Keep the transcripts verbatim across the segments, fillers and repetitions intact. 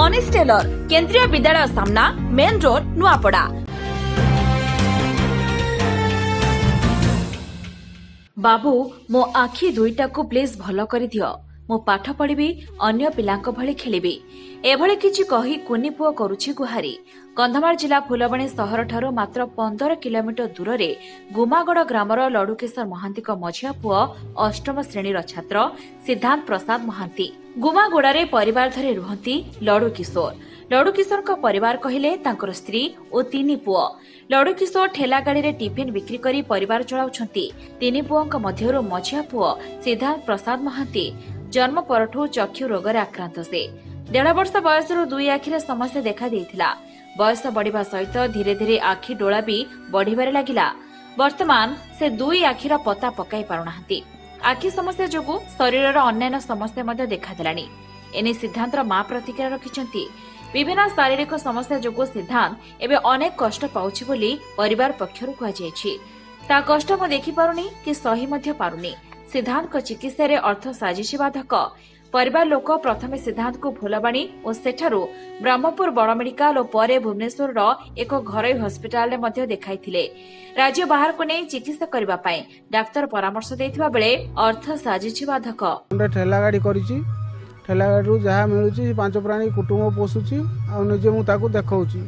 Manish tailor Kendriya Vidyalaya सामना main road Nuapada. बाबू मो आखि दुईटा को प्लीज भल कर दियो, मो पाठ पढ़ी अन्य पिलांक भली खेलिबी एभली किछि कही कुनी पुओ करुछि गुहारी। कंधमाल जिला फुलबाणी सहर ठारो मात्र पंदर किलोमीटर दूर रे गुमागड़ ग्रामर लडुकिशोर महांती मझिया पुओ अष्टम श्रेणीर छात्र सिद्धांत प्रसाद महांती गुमागुड़ारे परिवार धरे रुहंती लडुकिशोर। लडुकिशोर परिवार कहिले तांकर स्त्री और तीन पुओ। लडुकिशोर ठेला गाड़ी रे टिफिन बिक्री करी परिवार चलाउछंती। तीन पुओंक मध्यरु मझिया पुओ सिद्धांत प्रसाद महांती जन्म परठू चक्षु रोग आक्रांत से देढ़ वर्ष बयसरू दुई आखिरे समस्या देखा देइथिला। बयस बढ़िबा सहित धीरे धीरे आखि डोला भी बढ़िबारे लागिला। वर्तमान से दुई आखिर पता पकाई पारुनाहांती। आखि समस्या जोगु शरीरर अन्यान्य समस्या मध्ये देखा देलानी। एने सिद्धांतर मां प्रतिक्रिया रखिछंती। विभिन्न शारीरिक समस्या जोगु सिद्धांत एबे अनेक कष्ट पाउछि बोली परिवार पक्षरु कहा जायछि। ता कष्ट म देखि पारुनी कि सही मध्ये पारुनी। सिद्धांत को चिकित्सा रे अर्थ साजिछि बाधक। परिवार लोक प्रथमे सिद्धांत को फुलबाणी और सेठारु ब्रह्मपुर बड़ मेडिकल और परे भुवनेश्वर एक घरोई हस्पिटाल रे मध्ये देखाइथिले। राज्य बाहर को नहीं चिकित्सा करबा पई डाक्टर परामर्श देथिबा बेले अर्थ साजिछि बाधक। ठेला गाड़ी करिछि, ठेला गाड़ी जहाँ मिलुछि पांच प्राणी कुटुंब पोषुछि आ निजे मु ताकू देखाउछि।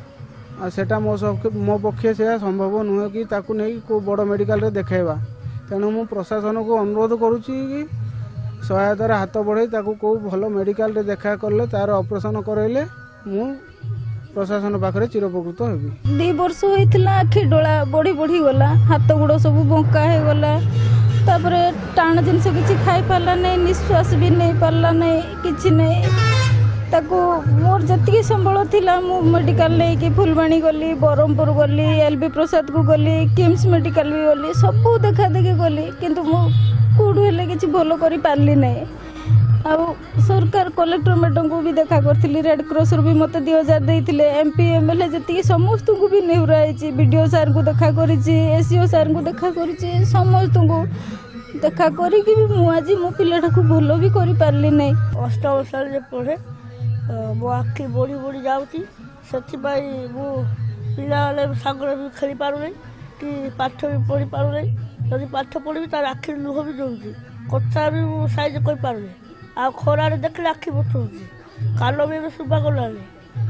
आ सेटा मो सब मो पक्षे से संभव नुहे कि ताकू नै को बड़ मेडिकल रे देखाइबा। तेणु मु प्रशासन को अनुरोध करुछि कि सहायतार हाथ बढ़े ताकू को भल मेडिकल रे देखा करले तार ऑपरेशन करैले मु प्रशासन पाखरे चिरपकृत हेबी। दो वर्ष होइथिला आखि डोला बड़ी बड़ी गला, हाथ गुड़ सब बंका हे गला। तापरे टाण जिनस किछि खाइ पारला नै, निश्वास भी नै पारला नै, किछि नै। ताको मोर जति संबल थिला मु मेडिकल ले कि फुलबाणी गली, बरमपुर गली, एलबी प्रसाद को गली, किम्स मेडिकल भी गली, सब देखा देखी गली किंतु मु कोडू हेले किछि भलो करि पारली नै। आ सरकार कलेक्टर मैडम को भी देखा करथिली, रेड क्रॉस भी मते दो हज़ार देथिले। एमपी एमएलए जति समस्त को भी नेउराइछि, वीडियो सर को देखा करिछि, एसईओ सर को देखा करिछि, समस्त को देखा करी कि मु आज मो पिलाटा को भलो भी करि पारली नै। अष्टम साल जे पढ़े मो आखि बड़ी बड़ी जाऊँगी से पिला सागर भी खेली पारूनी कि पाठ भी पढ़ी पारूनी। जदि पाठ पढ़ी तार आखि लुह भी दौड़ी, कथा भी साइज कर पारूनी। आ खरारे देखले आखि बथौची, कान भी शुभा गलानी।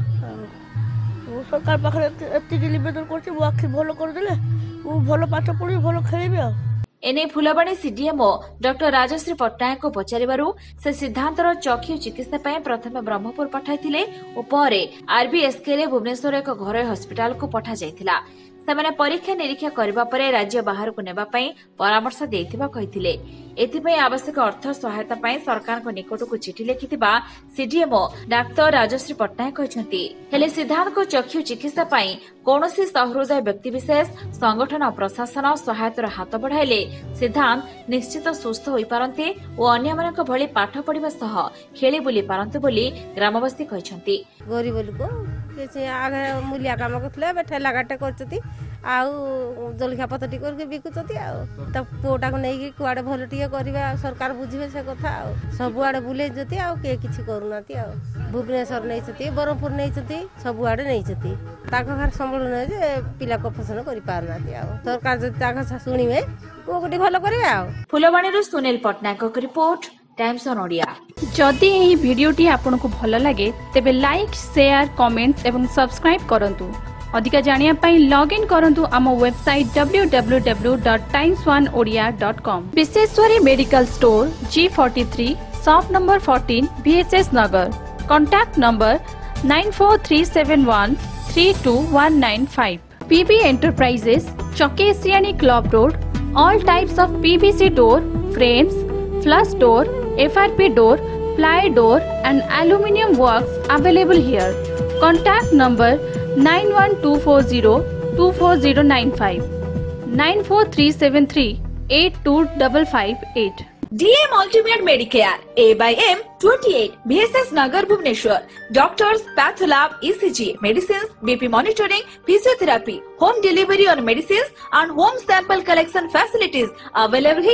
सरकार पाखे एति निवेदन करछि मो आखि भल करदेले मु भल पाठ पढ़ी भल खेलिबी। आ एने फुलबाणी सीडीएमओ डॉक्टर राजश्री पट्टनायक को पचारिबारु से सिद्धांतर चक्षु चिकित्सा पई प्रथमे ब्रह्मपुर पठाइथिले और परे आरबीएसके रे भुवनेश्वर एक घरोई हस्पिटाल को पठा जायथिला। सेमाने परीक्षा निरीक्षा करबा परे राज्य बाहर को नेबा पई परामर्श देथिबा कहिथिले। एथिपई आवश्यक अर्थ सहायता पई सरकार को निकट को चिठी लिखिथिबा सीडीएमओ डाक्टर राजश्री पट्टनायक कहिसंती। हेले सिद्धांत को चक्षु चिकित्सा पई कोनोसी सहृदय व्यक्ति विशेष संगठन प्रशासन सहायतार हाथ बढ़ाइले सिद्धांत निश्चित सुस्थ होई पारंते और अन्य मानक भली पाठ पढ़िबा सह खेली बुली पारंते बोली ग्रामवासी कहिसंती। गरीब लोक से आगे मूलिया काम करथिले, ठेला गाटे करचती, आउ जलखिया पतटी करके बिकुचती। आ त पुओटा को नहीं कुआडे भल टिके करबा सरकार बुझिबे से कथा। आ सब आडे बुले जती आ के किछि करूनाती। आ भुवनेश्वर नैचती, बरमपुर नैचती, सब आडे नैचती। ताको घर संबल नै जे पिला को फसन करि पारनाती। आ सरकार जति ताको सुनिबे को गोटी भल करबे। आ फुलबाणी रो सुनील पट्टनायक को रिपोर्ट टाइम्स ऑन ओडिया। जदि एही वीडियोटी आपनको भल लागे तेबे लाइक, शेयर, कमेंट्स एवं सब्सक्राइब करंतु। अधिका जानिया पई लॉग इन करंतु आम website W W W dot times one Odia dot com. Vishweshwari medical store जी फोर्टी थ्री शॉप नंबर चौदह BHS Nagar. Contact number nine four three seven one three to one nine five. PB enterprises, चकेसियानी club road. All types of P V C door, frames, flush door, F R P door, ply door and aluminium works available here. Contact number nine one two four zero two four zero nine five, nine four three seven three eight two five five eight. D M Ultimate Medicare, A by M twenty-eight, B S S Nagar, Bhubaneswar. Doctors, Patholab, E C G, medicines, B P monitoring, physiotherapy, home delivery on medicines and home sample collection facilities available here.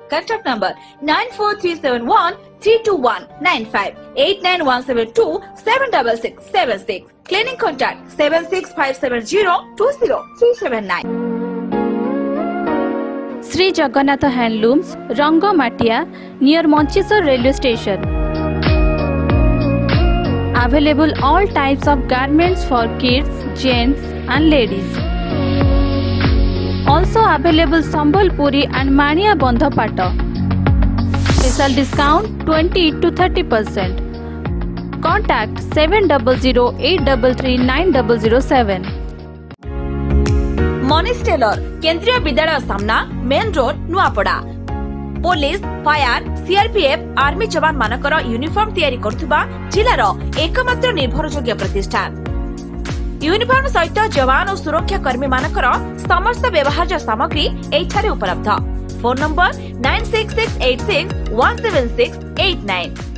Contact number nine four three seven one three two one nine five eight nine one seven two seven six six seven six. Clinic contact seven six five seven zero two zero three seven nine. Sri Jagannath Handlooms, Rangamatia, near Manchester railway station. Available all types of garments for kids, gents and ladies. Also available Sambalpuri and Mania Bandha Pata. Special discount twenty to thirty percent. Contact seven zero zero eight three three nine zero zero seven. Manish tailor Kendriya Vidyalaya सामना main road Nuapada police fire CRPF army जवान मानकर uniform तैयारी करथुबा जिलार एकमात्र निर्भरयोग्य प्रतिष्ठान। Uniform सहित जवान और सुरक्षा कर्मी मानकर समस्त व्यवहार्य सामग्री एठारे उपलब्ध। Phone number nine six six eight six one seven six eight nine.